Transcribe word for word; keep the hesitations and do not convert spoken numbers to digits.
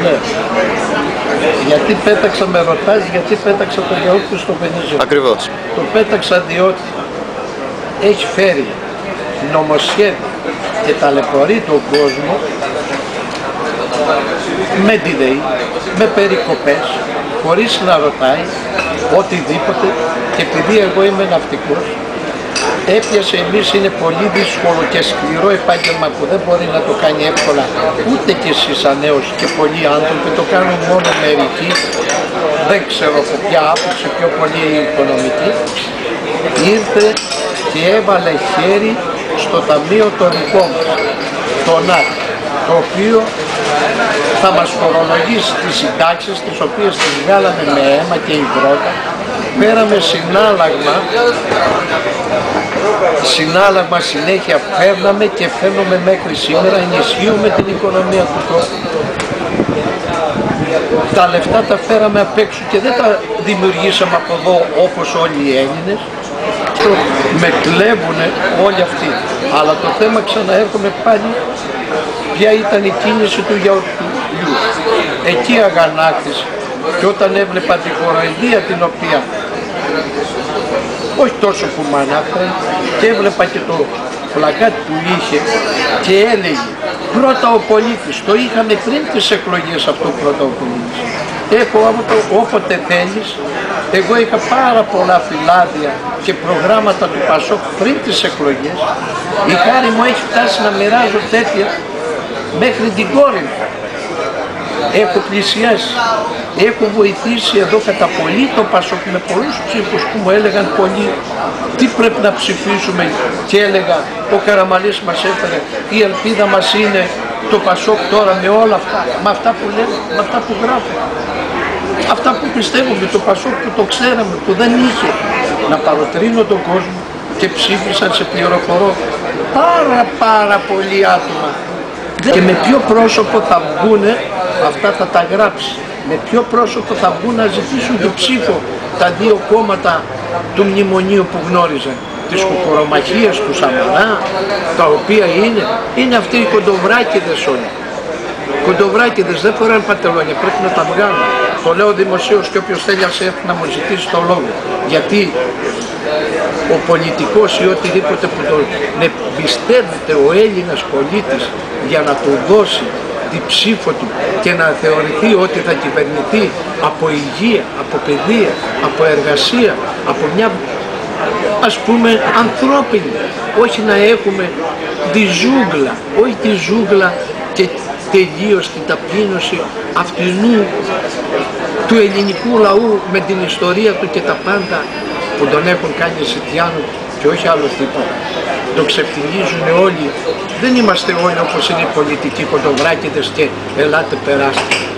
Ναι. Γιατί πέταξα, με ρωτάς, γιατί πέταξα το γιαούρτι στο Βενιζέλο. Ακριβώς. Το πέταξα διότι έχει φέρει νομοσχέδιο και ταλαιπωρεί τον κόσμο με delay, με περικοπές, χωρίς να ρωτάει οτιδήποτε, και επειδή εγώ είμαι ναυτικός, έπιασε. Εμείς είναι πολύ δύσκολο και σκληρό επάγγελμα που δεν μπορεί να το κάνει εύκολα ούτε και εσείς σαν νέος, και πολλοί άνθρωποι το κάνουν μόνο μερικοί, δεν ξέρω από ποια άποψη, πιο πολύ οικονομική. Ήρθε και έβαλε χέρι στο ταμείο των δικών μας, το ΝΑΤ, το οποίο θα μας φορολογήσει τις συντάξεις, τις οποίες τις βγάλαμε με αίμα και υδρότα. Πέραμε συνάλλαγμα, συνάλλαγμα συνέχεια φέρναμε και φέρνουμε μέχρι σήμερα, ενισχύουμε την οικονομία του τόπου. Τα λεφτά τα φέραμε απ' έξω και δεν τα δημιουργήσαμε από εδώ όπως όλοι οι Έλληνες. Με κλέβουνε όλοι αυτοί. Αλλά το θέμα, ξαναέρχομαι πάλι, ποια ήταν η κίνηση του γιαουρτιού. Εκεί αγανάκτησε. Και όταν έβλεπα τη κοροϊδία την οποία, όχι τόσο που μ' ανάφερε, και έβλεπα και το πλακάτι που είχε και έλεγε πρώτα ο πολίτης. Το είχαμε πριν τις εκλογές αυτό, πρώτα ο πολίτης. Έχω όποτε θέλεις. Εγώ είχα πάρα πολλά φυλάδια και προγράμματα του Πασόκ πριν τις εκλογές. Η χάρη μου έχει φτάσει να μοιράζω τέτοια μέχρι την κόρη μου. Έχω πλησιάσει, έχω βοηθήσει εδώ κατά πολύ το Πασόκ με πολλούς ψήφους που μου έλεγαν πολλοί τι πρέπει να ψηφίσουμε, και έλεγα ο Καραμανλής μας έφερε, η ελπίδα μας είναι το Πασόκ τώρα, με όλα αυτά, με αυτά που λένε, με αυτά που γράφουν. Αυτά που πιστεύουμε, το Πασόκ που το ξέραμε, που δεν είχε. Να παροτρύνω τον κόσμο, και ψήφισαν, σε πληροφορώ, πάρα πάρα πολλοί άτομα. Και με ποιο πρόσωπο θα βγούνε, αυτά θα τα γράψει, με ποιο πρόσωπο θα βγουν να ζητήσουν το ψήφο τα δύο κόμματα του μνημονίου που γνώριζαν, τις κουκουρομαχίες του Σαμαρά, τα οποία είναι, είναι αυτοί οι κοντοβράκηδες όλοι. Κοντοβράκηδες δεν φοράνε παντελόνια, πρέπει να τα βγάλουν. Το λέω δημοσίως, και όποιος θέλει ας έρθει να μου ζητήσει το λόγο. Γιατί ο πολιτικός ή οτιδήποτε που τον εμπιστεύεται ο Έλληνας πολίτης για να του δώσει τη ψήφο του και να θεωρηθεί ότι θα κυβερνηθεί από υγεία, από παιδεία, από εργασία, από μια, ας πούμε, ανθρώπινη, όχι να έχουμε τη ζούγκλα, όχι τη ζούγκλα και τελείως την ταπείνωση αυτινού του ελληνικού λαού με την ιστορία του και τα πάντα που τον έχουν κάνει Σιτιάνο και όχι άλλο τίποτα. Το ξεφτιλίζουν όλοι. Δεν είμαστε όλοι όπως είναι οι πολιτικοί κοντοβράκηδες και ελάτε περάστε.